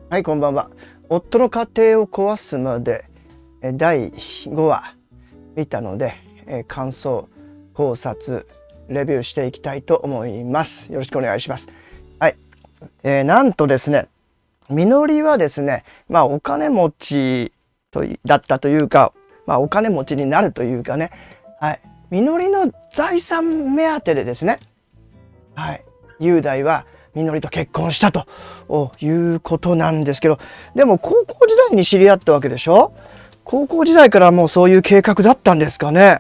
はい、こんばんは。夫の家庭を壊すまで第5話見たので、感想、考察、レビューしていきたいと思います。よろしくお願いします。はい。なんとですね、みのりはですね、お金持ちだったというか、お金持ちになるというかね、はい。みのりの財産目当てでですね、はい。雄大はみのりと結婚したということなんですけど、でも高校時代に知り合ったわけでしょ。高校時代からもうそういう計画だったんですかね。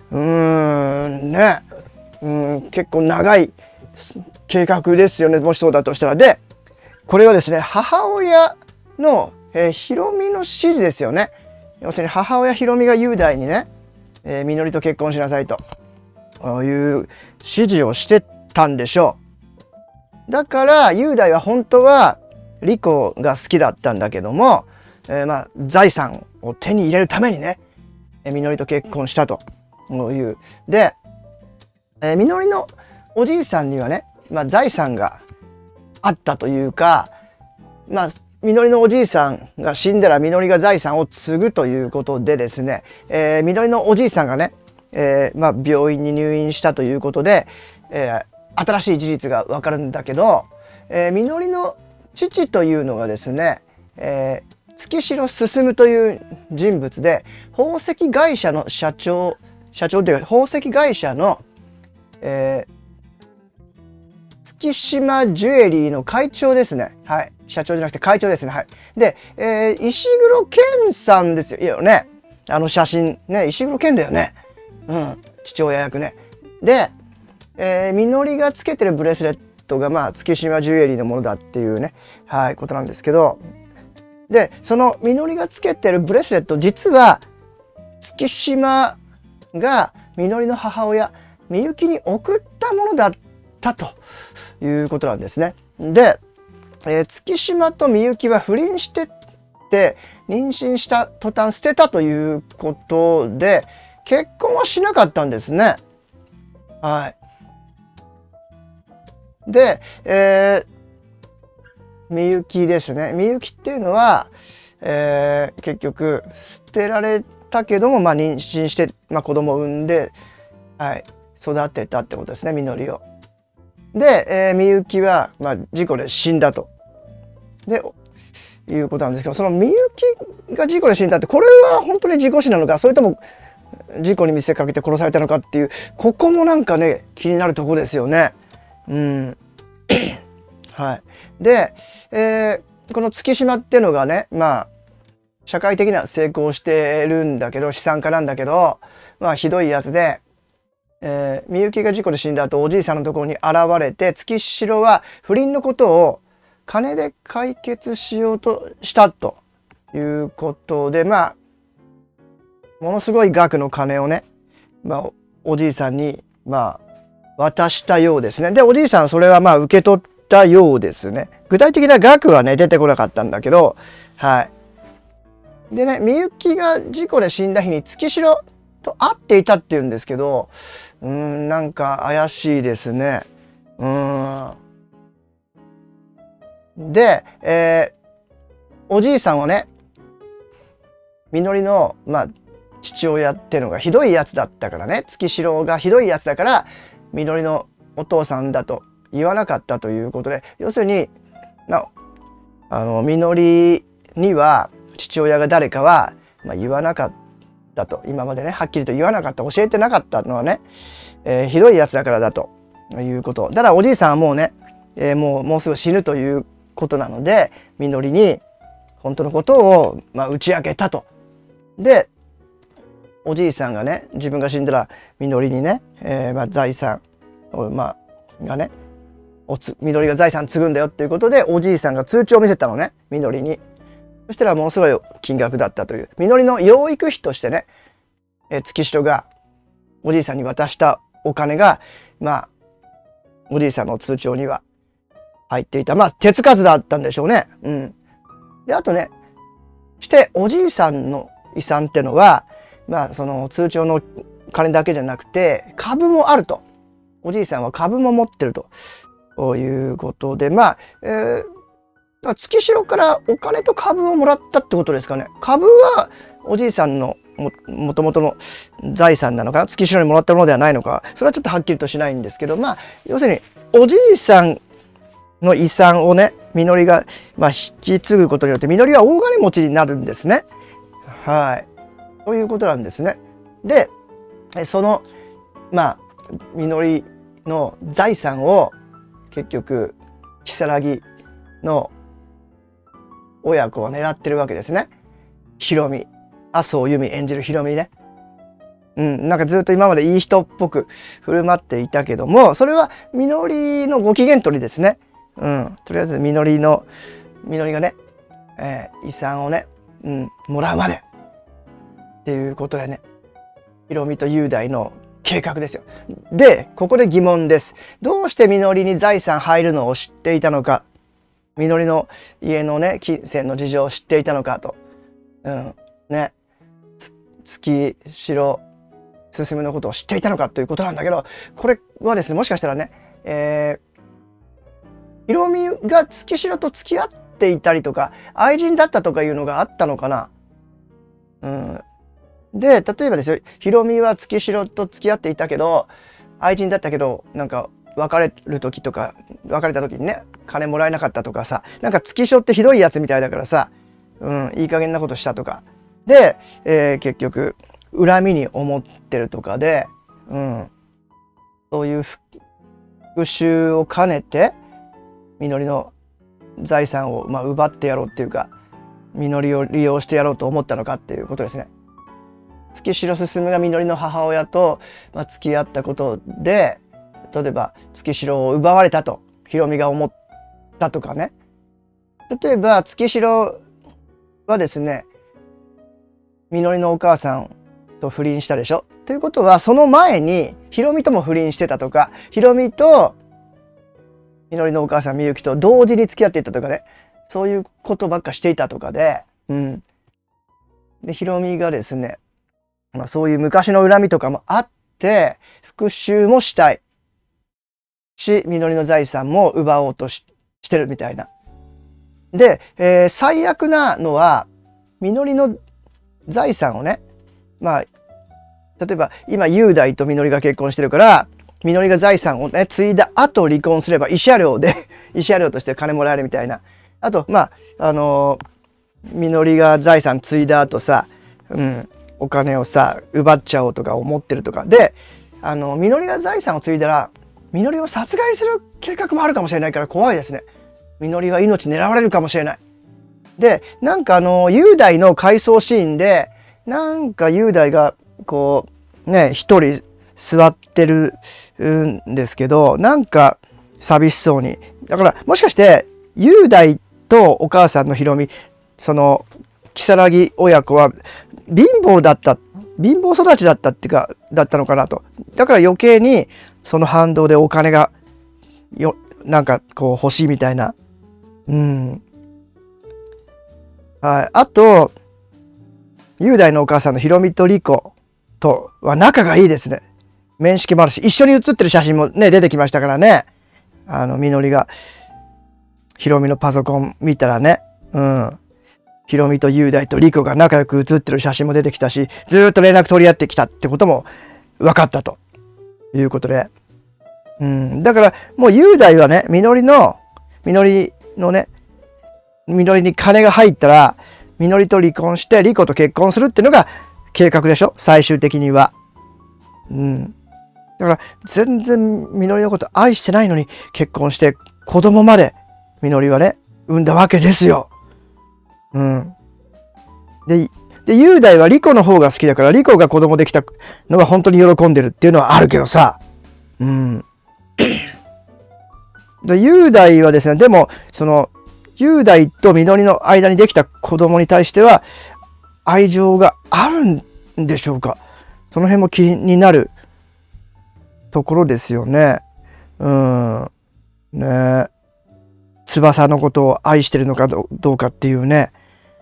結構長い計画ですよね、もしそうだとしたら。で、これはですね、母親の、ひろみの指示ですよね。要するに母親ひろみが雄大にね、みのりと結婚しなさいという指示をしてたんでしょう。だから雄大は本当は莉子が好きだったんだけども、財産を手に入れるためにね、みのりと結婚したという。で、みのりのおじいさんにはね、財産があったというか、みのりのおじいさんが死んだらみのりが財産を継ぐということでですね、みのりのおじいさんがね、病院に入院したということで、新しい事実がわかるんだけど、みのりの父というのがですね、月城進という人物で、宝石会社の社長というか宝石会社の、月島ジュエリーの会長ですね。はい。社長じゃなくて会長ですね。はい。で、石黒賢さんですよね。あの写真ね、石黒賢だよね。うん。父親役ね。で、みのりがつけてるブレスレットが月島ジュエリーのものだっていうね、はい、ことなんですけど、でそのみのりがつけてるブレスレット、実は月島がみのりの母親みゆきに送ったものだったということなんですね。で、月島とみゆきは不倫してって妊娠した途端捨てたということで結婚はしなかったんですね。はい。で、みゆきですね。みゆきっていうのは、結局捨てられたけども、妊娠して、子供を産んで、はい、育てたってことですね、みのりを。で、みゆきは、事故で死んだと。でいうことなんですけど、そのみゆきが事故で死んだって、これは本当に事故死なのか、それとも事故に見せかけて殺されたのかっていう、ここもなんかね気になるところですよね。はい。で、この月島っていうのがね、社会的には成功してるんだけど、資産家なんだけど、ひどいやつで、みゆきが事故で死んだ後、おじいさんのところに現れて、月城は不倫のことを金で解決しようとしたということで、ものすごい額の金をね、おじいさんに渡したようですね。で、おじいさんそれは受け取ったようですね。具体的な額はね出てこなかったんだけど、はい。でね、みゆきが事故で死んだ日に月城と会っていたっていうんですけど、なんか怪しいですね。で、おじいさんはね、みのりの父親っていうのがひどいやつだったからね、月城がひどいやつだからみのりのお父さんだと言わなかったということで、要するにみのりには父親が誰かは言わなかったと、今までねはっきりと言わなかった、教えてなかったのはね、ひどいやつだからだということ。だからおじいさんはもうね、もうすぐ死ぬということなので、みのりに本当のことを打ち明けたと。で、おじいさんがね、自分が死んだらみのりにね、財産をがね、みのりが財産継ぐんだよっていうことで、おじいさんが通帳を見せたのね、みのりに。そしたらものすごい金額だったという、みのりの養育費としてね、月城がおじいさんに渡したお金がおじいさんの通帳には入っていた、手つかずだったんでしょうね。で、あとね、しておじいさんの遺産ってのはその通帳の金だけじゃなくて株もあると。おじいさんは株も持ってるということで、 から月城からお金と株をもらったってことですかね。株はおじいさんのもともとの財産なのかな、月城にもらったものではないのか、それはちょっとはっきりとしないんですけど、まあ要するにおじいさんの遺産をね、みのりが、まあ、引き継ぐことによってみのりは大金持ちになるんですね。はい、ということなんですね。でそのまあみのりの財産を結局如月の親子を狙ってるわけですね。ひろみ、麻生由美演じるひろみね。なんかずっと今までいい人っぽく振る舞っていたけども、それはみのりのご機嫌取りですね。とりあえずみのりがね、遺産をね、もらうまでっていうことでね、ひろみと雄大の計画ですよ。でここで疑問です。どうしてみのりに財産入るのを知っていたのか、みのりの家のね金銭の事情を知っていたのかと、ね、月城進のことを知っていたのかということなんだけど、これはですね、もしかしたらね、ひろみが月城と付き合っていたりとか愛人だったとかいうのがあったのかな。で例えばですよ、ひろみは月城と付き合っていたけど愛人だったけど、なんか別れた時にね金もらえなかったとかさ、なんか月城ってひどいやつみたいだからさ、いい加減なことしたとかで、結局恨みに思ってるとかで、そういう復讐を兼ねてみのりの財産を奪ってやろうっていうか、みのりを利用してやろうと思ったのかっていうことですね。月城進がみのりの母親と付き合ったことで、例えば月城を奪われたとひろみが思ったとかね。例えば月城はですね、みのりのお母さんと不倫したでしょ。ということはその前にひろみとも不倫してたとか、ひろみとみのりのお母さんみゆきと同時に付き合っていたとかね、そういうことばっかしていたとかで、でひろみがですね、そういう昔の恨みとかもあって復讐もしたいし、みのりの財産も奪おうとしてるみたいな。で、最悪なのはみのりの財産をね、例えば今雄大とみのりが結婚してるから、みのりが財産をね継いだ後離婚すれば慰謝料として金もらえるみたいな。あとみのりが財産継いだ後さ、お金をさ奪っちゃおうとか思ってるとかで、みのりが財産を継いだらみのりを殺害する計画もあるかもしれないから怖いですね。みのりは命狙われるかもしれない。でなんか雄大の回想シーンで、なんか雄大がこうね一人座ってるんですけど、なんか寂しそうに。だからもしかして雄大とお母さんのひろみ、その如月親子は貧乏育ちだったっていうかだったのかなと。だから余計にその反動でお金がなんかこう欲しいみたいな。はい、あと雄大のお母さんのひろみと莉子とは仲がいいですね。面識もあるし、一緒に写ってる写真もね出てきましたからね。みのりがひろみのパソコン見たらね、ひろみと雄大と莉子が仲良く写ってる写真も出てきたし、ずっと連絡取り合ってきたってことも分かったということで、だからもう雄大はね、みのりに金が入ったらみのりと離婚して莉子と結婚するっていうのが計画でしょ、最終的には。だから全然みのりのこと愛してないのに結婚して子供までみのりはね産んだわけですよ。で雄大は莉子の方が好きだから、莉子が子供できたのは本当に喜んでるっていうのはあるけどさ、で雄大はですね、でもその雄大とみのりの間にできた子供に対しては愛情があるんでしょうか。その辺も気になるところですよね。翼のことを愛してるのかどうかっていうね。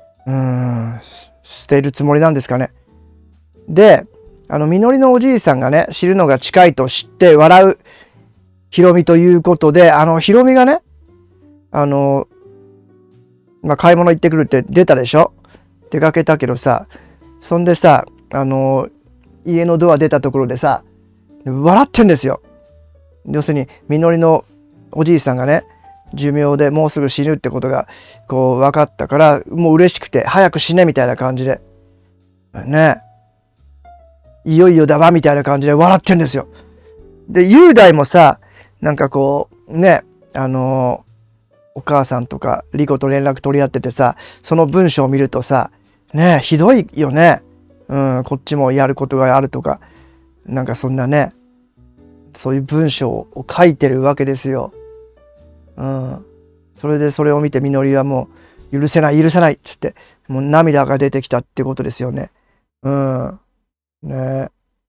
捨てるつもりなんですかね。でみのりのおじいさんがね知るのが近いと知って笑うひろみということで、ひろみがねまあ、買い物行ってくるって出たでしょ。出かけたけどさ、そんでさ、家のドア出たところでさ、笑ってんですよ。要するに、みのりのおじいさんがね、寿命でもうすぐ死ぬってことが、こう、分かったから、もう嬉しくて、早く死ねみたいな感じで、ね、いよいよだわみたいな感じで笑ってんですよ。で、雄大もさ、なんかこう、ね、お母さんとかリコと連絡取り合っててさ、その文章を見るとさ、ね、ひどいよね。こっちもやることがあるとか、なんかそんなね、そういう文章を書いてるわけですよ。それでそれを見てみのりはもう許せない許せないっつってもう涙が出てきたってことですよね。ね、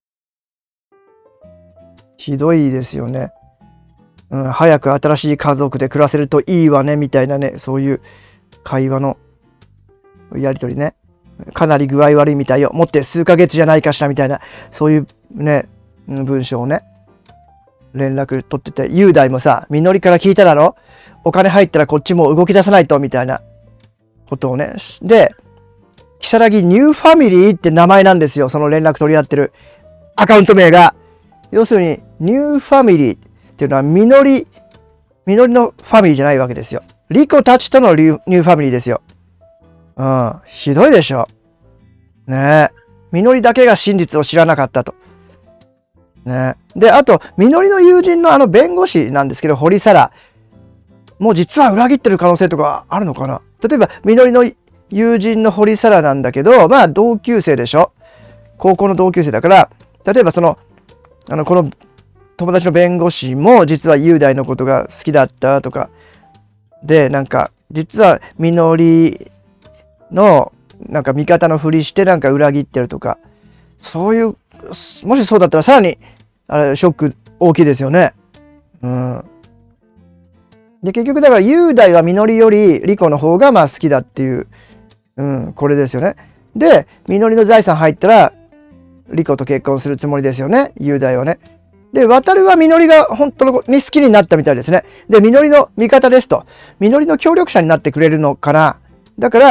ひどいですよね。早く新しい家族で暮らせるといいわねみたいなね、そういう会話のやり取りね。かなり具合悪いみたいよ。もって数ヶ月じゃないかしらみたいな、そういうね、文章をね、連絡取ってて、雄大もさ、みのりから聞いただろ、お金入ったらこっちも動き出さないとみたいなことをね。で、如月ニューファミリーって名前なんですよ。その連絡取り合ってるアカウント名が。要するにニューファミリーっていうのはみのりのファミリーじゃないわけですよ。リコたちとのニューファミリーですよ。ひどいでしょ。ねえ。みのりだけが真実を知らなかったと。ね。で、あと、みのりの友人の弁護士なんですけど、堀沙羅。もう実は裏切ってる可能性とかあるのかな。例えば、みのりの友人の堀沙羅なんだけど、まあ、同級生でしょ。高校の同級生だから、例えばこの友達の弁護士も実は雄大のことが好きだったとか、で、なんか、実はみのりの、なんか味方のふりしてなんか裏切ってるとか、そういう、もしそうだったらさらに、ショック大きいですよね。で、結局だから雄大はみのりよりリコの方がまあ好きだっていう、これですよね。で、みのりの財産入ったら、リコと結婚するつもりですよね、雄大はね。で、渡るはみのりが本当に好きになったみたいですね。で、みのりの味方ですと。みのりの協力者になってくれるのかな。だから、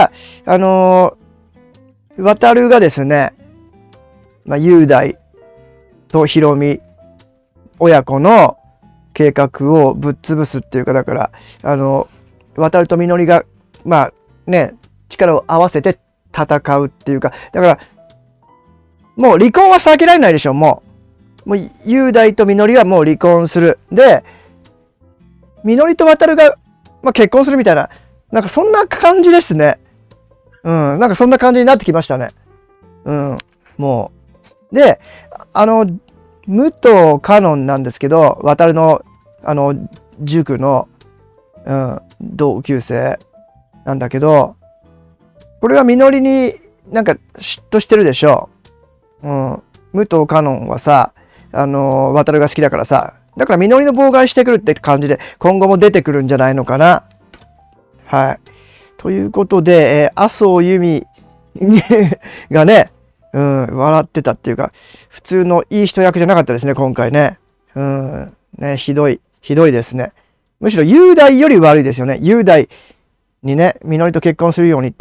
渡るがですね、まあ、雄大とひろみ親子の計画をぶっ潰すっていうか、だから、渡るとみのりが、まあね、力を合わせて戦うっていうか、だから、もう離婚は避けられないでしょ、もう雄大とみのりはもう離婚する。で、みのりと渡るが、まあ、結婚するみたいな、なんかそんな感じですね。なんかそんな感じになってきましたね。もう。で、武藤かのんなんですけど、渡るの、塾の、同級生なんだけど、これはみのりになんか嫉妬してるでしょ。武藤かのんはさ、渡るが好きだからさ、だからみのりの妨害してくるって感じで、今後も出てくるんじゃないのかな。はい。ということで、麻生由美がね、笑ってたっていうか、普通のいい人役じゃなかったですね、今回ね。ね、ひどいですね。むしろ雄大より悪いですよね。雄大にね、みのりと結婚するようにって、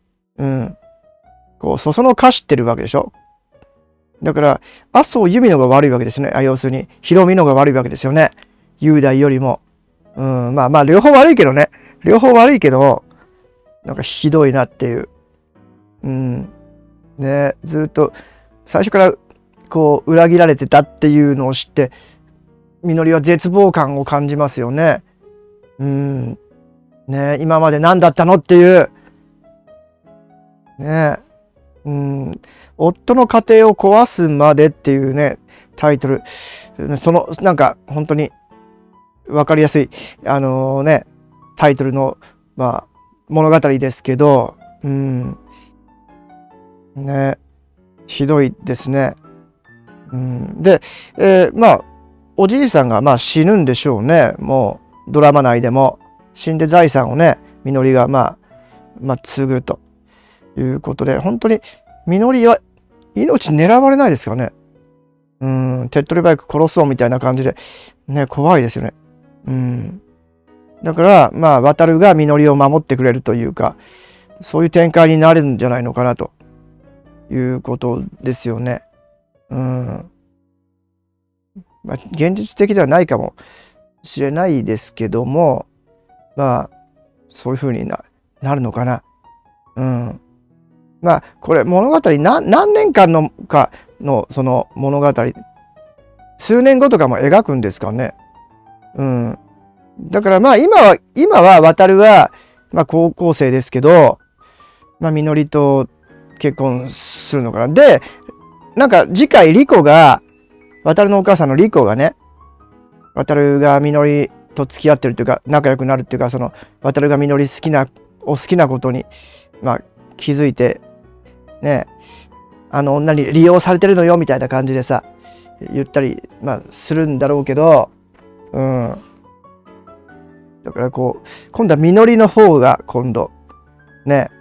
こう、そそのかしてるわけでしょ。だから、麻生由美のが悪いわけですね。要するに、ひろみのが悪いわけですよね。雄大よりも。まあ、両方悪いけどね。両方悪いけど、なんかひどいなっていう。ね、ずっと、最初から、こう、裏切られてたっていうのを知って、みのりは絶望感を感じますよね。ね、今まで何だったのっていう。ね、夫の家庭を壊すまでっていうね、タイトル。なんか、本当に、わかりやすい、タイトルの、まあ、物語ですけど、ね、ひどいですね。で、まあ、おじいさんがまあ死ぬんでしょうね。もう、ドラマ内でも。死んで財産をね、みのりがまあ、継ぐということで、本当に、みのりは命狙われないですかね。手っ取り早く殺そうみたいな感じで、ね、怖いですよね。 だからまあ渡がみのりを守ってくれるというか、そういう展開になるんじゃないのかなということですよね。まあ、現実的ではないかもしれないですけども、まあそういうふうになるのかな。まあこれ物語何年間のかのその物語、数年後とかも描くんですかね。だからまあ今は渡はまあ高校生ですけど、まあみのりと結婚するのかな。でなんか次回リコが、渡のお母さんのリコがね、渡がみのりと付き合ってるっていうか仲良くなるっていうか、その渡がみのり好きなことにまあ気づいてね、あの女に利用されてるのよみたいな感じでさ言ったりまあするんだろうけど、だからこう今度はみのりの方が今度ね、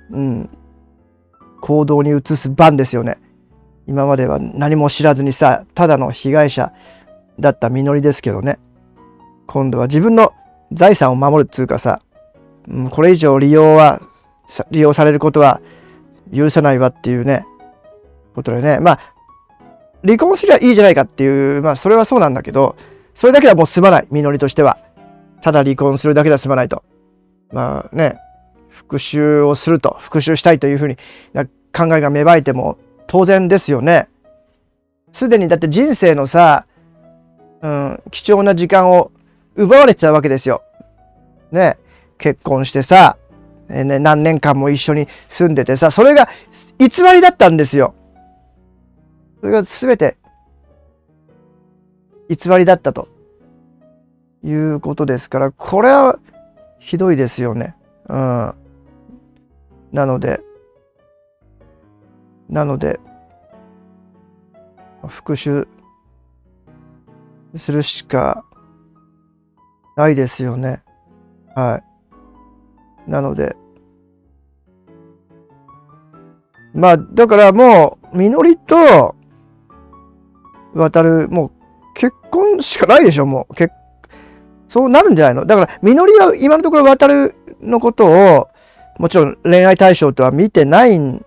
行動に移す番ですよね。今までは何も知らずにさ、ただの被害者だったみのりですけどね、今度は自分の財産を守るっていうかさ、これ以上利用されることは許さないわっていうねことでね、まあ離婚すりゃいいじゃないかっていう、まあそれはそうなんだけど、それだけはもう済まない、みのりとしては。ただ離婚するだけでは済まないと、まあね、復讐したいというふうに考えが芽生えても当然ですよね。すでにだって人生のさ、貴重な時間を奪われてたわけですよ。ね、結婚してさ、何年間も一緒に住んでてさ、それが偽りだったんですよ。それが全て偽りだったということですから、これはひどいですよね。なので復讐するしかないですよね。なのでまあだからもうみのりと渡もう結婚しかないでしょ。もうそうなるんじゃないの。だからみのりは今のところ渡のことをもちろん恋愛対象とは見てないん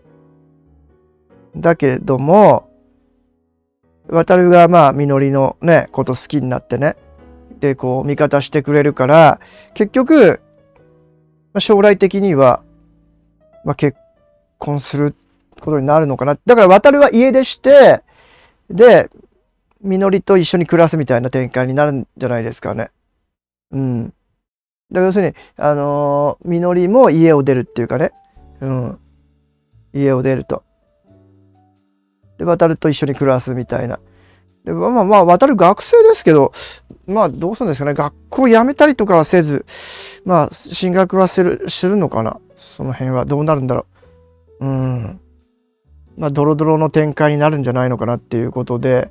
だけれども、渡がまあみのりのねこと好きになってね、でこう味方してくれるから、結局将来的には結婚することになるのかな。だから渡は家出して、でみのりと一緒に暮らすみたいな展開になるんじゃないですかね。だから要するにみのりも家を出るっていうかね、家を出ると。で渡と一緒に暮らすみたいな。でまあ渡学生ですけど、まあどうするんですかね。学校辞めたりとかはせず、まあ進学はするのかな。その辺はどうなるんだろう。まあドロドロの展開になるんじゃないのかなっていうことで、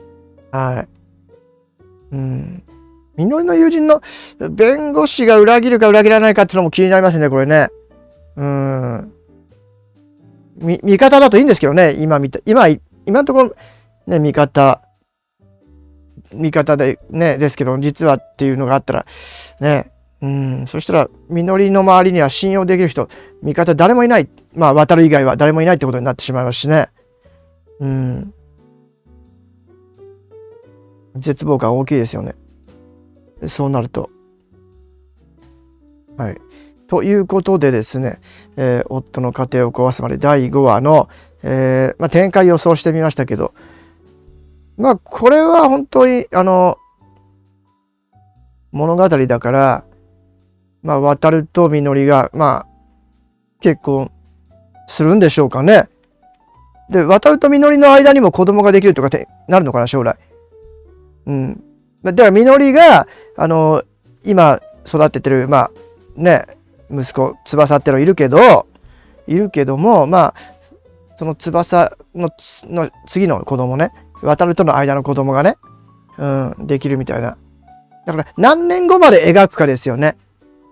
みのりの友人の弁護士が裏切るか裏切らないかっていうのも気になりますね、これね。味方だといいんですけどね、今のところね、味方でねですけど、実はっていうのがあったらね、そしたらみのりの周りには信用できる人、味方誰もいない、まあ渡る以外は誰もいないってことになってしまいますしね。絶望感大きいですよね、そうなると。ということでですね、夫の家庭を壊すまで第5話の、展開予想してみましたけど、まあこれは本当に物語だから、まあ渡るとみのりがまあ結婚するんでしょうかね。で渡るとみのりの間にも子供ができるとかってなるのかな、将来。だからみのりが今育ててるまあね息子翼ってのいるけども、まあその翼の次の子供ね、渡るとの間の子供がね、できるみたいな。だから何年後まで描くかですよね。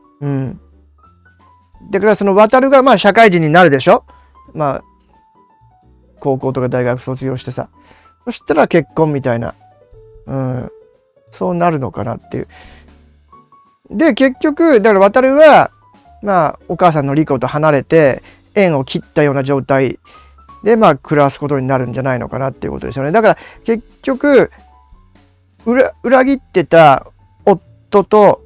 だからその渡るがまあ社会人になるでしょ。まあ高校とか大学卒業してさ、そしたら結婚みたいな、そうなるのかなっていう。 で結局だから渡はまあお母さんのリコと離れて縁を切ったような状態でまあ暮らすことになるんじゃないのかなっていうことですよね。だから結局裏切ってた夫と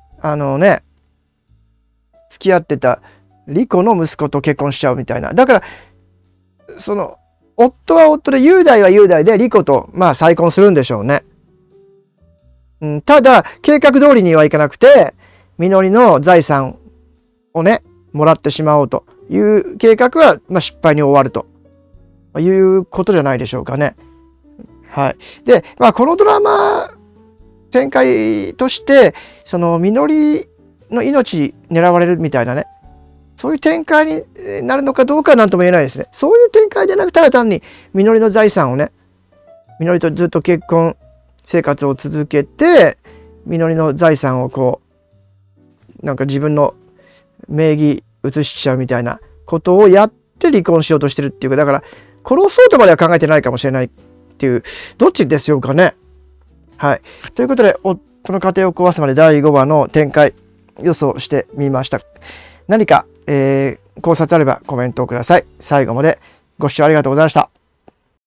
付き合ってたリコの息子と結婚しちゃうみたいな。だからその夫は夫で雄大は雄大でリコとまあ再婚するんでしょうね。ただ計画通りにはいかなくてみのりの財産をねもらってしまおうという計画は、まあ、失敗に終わるということじゃないでしょうかね。はい。で、まあ、このドラマ展開としてそのみのりの命狙われるみたいなね、そういう展開になるのかどうかは何とも言えないですね。そういう展開でなくただ単にみのりの財産をね、みのりとずっと結婚生活を続けてみのりの財産をこうなんか自分の名義移しちゃうみたいなことをやって離婚しようとしてるっていうか、だから殺そうとまでは考えてないかもしれないっていう、どっちでしょうかね。はい。ということで夫の家庭を壊すまで第5話の展開予想してみました。何か、考察あればコメントをください。最後までご視聴ありがとうございました。